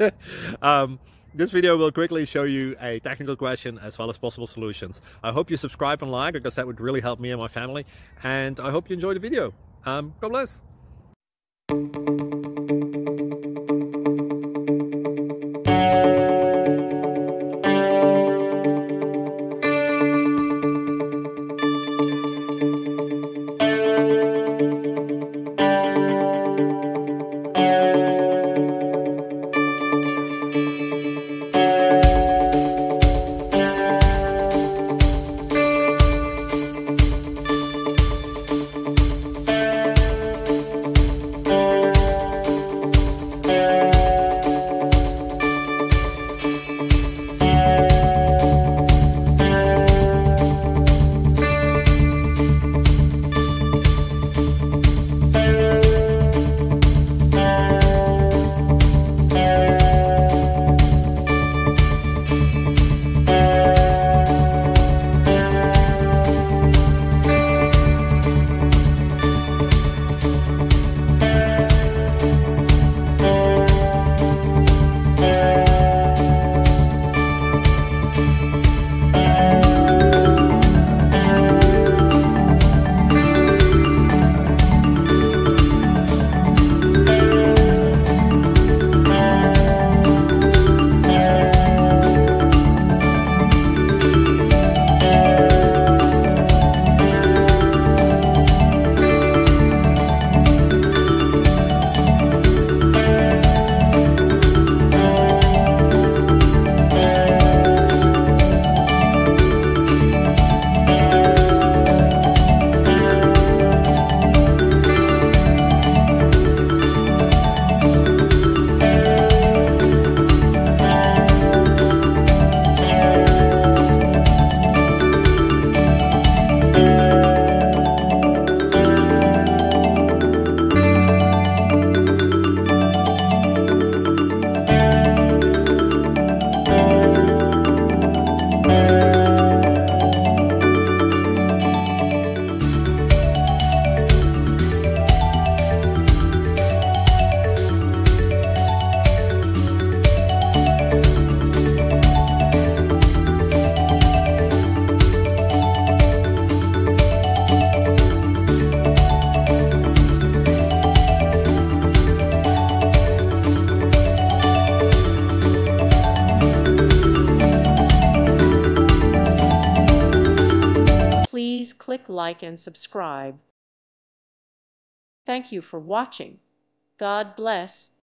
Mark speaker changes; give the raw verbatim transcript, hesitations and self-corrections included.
Speaker 1: um, this video will quickly show you a technical question as well as possible solutions. I hope you subscribe and like, because that would really help me and my family. And I hope you enjoy the video. Um, God bless.
Speaker 2: Please click like and subscribe. Thank you for watching. God bless.